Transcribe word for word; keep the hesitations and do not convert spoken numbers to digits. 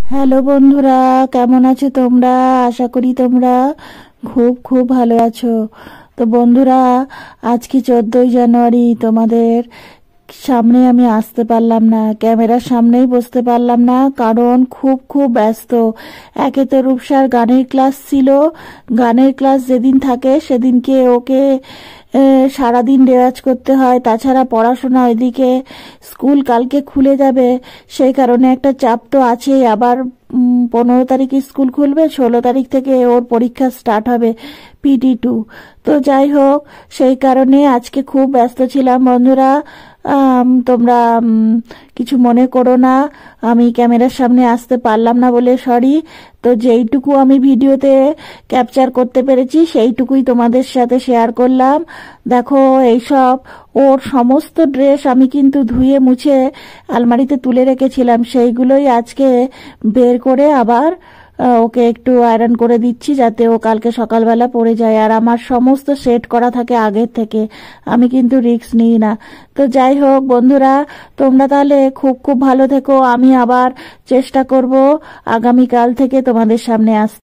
Hello বন্ধুরা, কেমন আছো তোমরা? আশা করি তোমরা খুব খুব ভালো আছো। তো বন্ধুরা, আজকে চোদ্দই জানুয়ারি, তোমাদের সামনে আমি আসতে পারলাম না, ক্যামেরার সামনেই বসতে পারলাম না, কারণ খুব খুব ব্যস্ত। একে তো রূপসার গানের ক্লাস ছিল, গানের ক্লাস যেদিন থাকে সেদিনকে ওকে সারাদিন রেওয়াজ করতে হয়, তাছাড়া পড়াশোনা, ওইদিকে স্কুল কালকে খুলে যাবে, সেই কারণে একটা চাপ তো আছেই। আবার পনেরো তারিখে স্কুল খুলবে, ষোলো তারিখ থেকে ওর পরীক্ষা স্টার্ট হবে, পিটি টু। তো যাই হোক, সেই কারণে আজকে খুব ব্যস্ত ছিলাম বন্ধুরা। তোমরা কিছু মনে করো না, আমি ক্যামেরার সামনে আসতে পারলাম না বলে সরি। তো যেইটুকু আমি ভিডিওতে ক্যাপচার করতে পেরেছি সেইটুকুই তোমাদের সাথে শেয়ার করলাম। দেখো, এইসব ওর সমস্ত ড্রেস আমি কিন্তু ধুয়ে মুছে আলমারিতে তুলে রেখেছিলাম, সেইগুলোই আজকে বের করে আবার ওকে একটু আয়রন করে দিচ্ছি, যাতে ও কালকে সকালবেলা পরে যায়। আর আমার সমস্ত সেট করা থাকে আগের থেকে, আমি কিন্তু রিস্ক নিই না। তো যাই হোক বন্ধুরা, তোমরা তাহলে খুব খুব ভালো থেকো। আমি আবার চেষ্টা করব আগামীকাল থেকে তোমাদের সামনে আসতে।